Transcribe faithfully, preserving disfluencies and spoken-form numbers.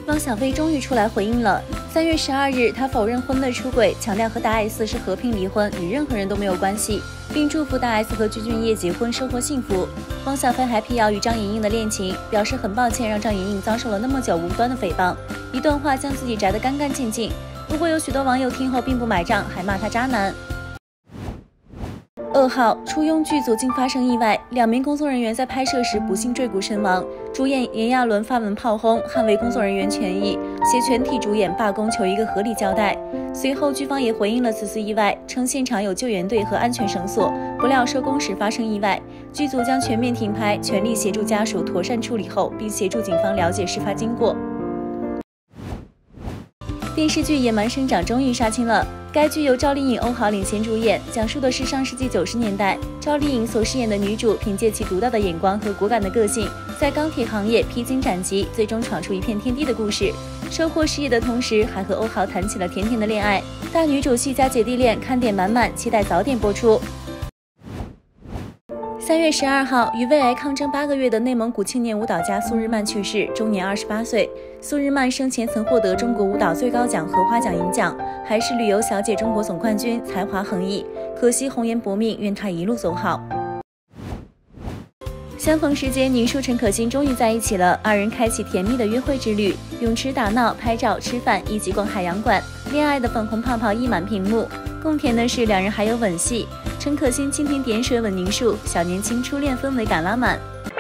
汪小菲终于出来回应了。三月十二日，她否认婚内出轨，强调和大 S 是和平离婚，与任何人都没有关系，并祝福大 S 和具俊晔结婚生活幸福。汪小菲还辟谣与张莹莹的恋情，表示很抱歉让张莹莹遭受了那么久无端的诽谤，一段话将自己摘得干干净净。不过有许多网友听后并不买账，还骂他渣男。噩耗：初拥剧组竟发生意外，两名工作人员在拍摄时不幸坠谷身亡。主演炎亚纶发文炮轰，捍卫工作人员权益，携全体主演罢工求一个合理交代。随后剧方也回应了此次意外，称现场有救援队和安全绳索，不料收工时发生意外，剧组将全面停拍，全力协助家属妥善处理后，并协助警方了解事发经过。电视剧《野蛮生长》终于杀青了。该剧由赵丽颖、欧豪领衔主演，讲述的是上世纪九十年代，赵丽颖所饰演的女主凭借其独到的眼光和果敢的个性，在钢铁行业披荆斩棘，最终闯出一片天地的故事。收获事业的同时，还和欧豪谈起了甜甜的恋爱。大女主戏加姐弟恋，看点满满，期待早点播出。三月十二号，与胃癌抗争八个月的内蒙古青年舞蹈家苏日曼去世，终年二十八岁。苏日曼生前曾获得中国舞蹈最高奖荷花奖银奖，还是旅游小姐中国总冠军，才华横溢。可惜红颜薄命，愿她一路走好。相逢时节，宁书陈可辛终于在一起了，二人开启甜蜜的约会之旅，泳池打闹、拍照、吃饭，一起逛海洋馆，恋爱的粉红泡泡溢满屏幕。共甜的是，两人还有吻戏，陈可辛蜻蜓点水吻宁树，小年轻初恋氛围感拉满。